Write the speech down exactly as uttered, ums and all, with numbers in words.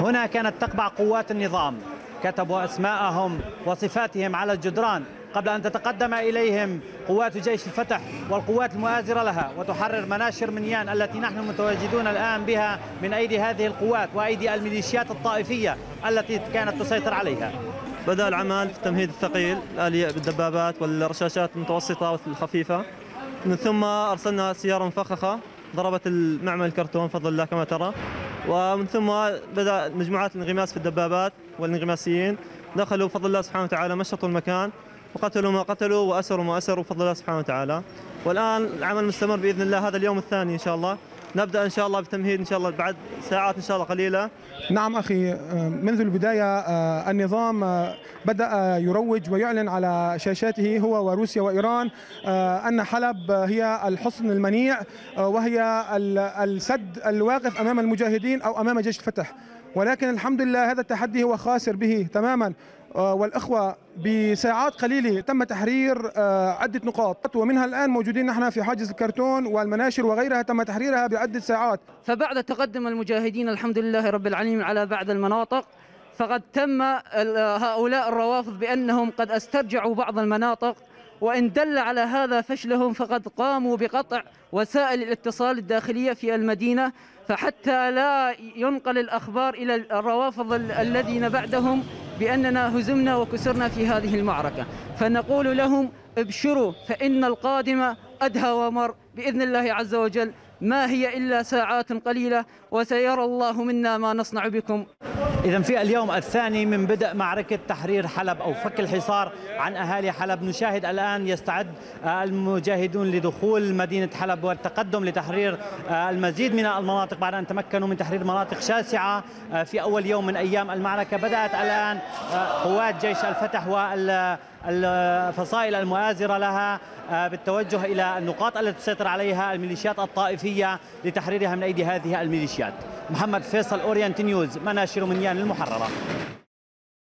هنا كانت تقبع قوات النظام، كتبوا أسماءهم وصفاتهم على الجدران قبل أن تتقدم إليهم قوات جيش الفتح والقوات المؤازرة لها وتحرر مناشر منيان التي نحن متواجدون الآن بها من أيدي هذه القوات وأيدي الميليشيات الطائفية التي كانت تسيطر عليها. بدأ العمل في التمهيد الثقيل الآلية بالدبابات والرشاشات المتوسطة والخفيفة، من ثم أرسلنا سيارة مفخخة ضربت المعمل الكرتون بفضل الله كما ترى، ومن ثم بدأ مجموعات الانغماس في الدبابات والانغماسيين دخلوا بفضل الله سبحانه وتعالى، مشطوا المكان وقتلوا ما قتلوا وأسروا ما أسروا بفضل الله سبحانه وتعالى. والآن العمل مستمر بإذن الله، هذا اليوم الثاني إن شاء الله، نبدأ إن شاء الله بالتمهيد إن شاء الله بعد ساعات إن شاء الله قليلة. نعم أخي، منذ البداية النظام بدأ يروج ويعلن على شاشاته هو وروسيا وإيران أن حلب هي الحصن المنيع وهي السد الواقف أمام المجاهدين أو أمام جيش الفتح، ولكن الحمد لله هذا التحدي هو خاسر به تماما. والإخوة بساعات قليلة تم تحرير عدة نقاط، ومنها الآن موجودين نحن في حاجز الكرتون والمناشر وغيرها تم تحريرها بعدة ساعات. فبعد تقدم المجاهدين الحمد لله رب العالمين على بعض المناطق، فقد تم هؤلاء الروافض بأنهم قد استرجعوا بعض المناطق، وإن دل على هذا فشلهم فقد قاموا بقطع وسائل الاتصال الداخلية في المدينة، فحتى لا ينقل الأخبار إلى الروافض الذين بعدهم بأننا هزمنا وكسرنا في هذه المعركة، فنقول لهم ابشروا فإن القادم أدهى ومر بإذن الله عز وجل، ما هي إلا ساعات قليلة وسيرى الله منا ما نصنع بكم. إذا في اليوم الثاني من بدء معركة تحرير حلب أو فك الحصار عن أهالي حلب، نشاهد الآن يستعد المجاهدون لدخول مدينة حلب والتقدم لتحرير المزيد من المناطق بعد أن تمكنوا من تحرير مناطق شاسعة في أول يوم من أيام المعركة. بدأت الآن قوات جيش الفتح والفصائل المؤازرة لها بالتوجه إلى النقاط التي تسيطر عليها الميليشيات الطائفية لتحريرها من أيدي هذه الميليشيات. محمد فيصل، أورينت نيوز، مناشر منيان المحررة.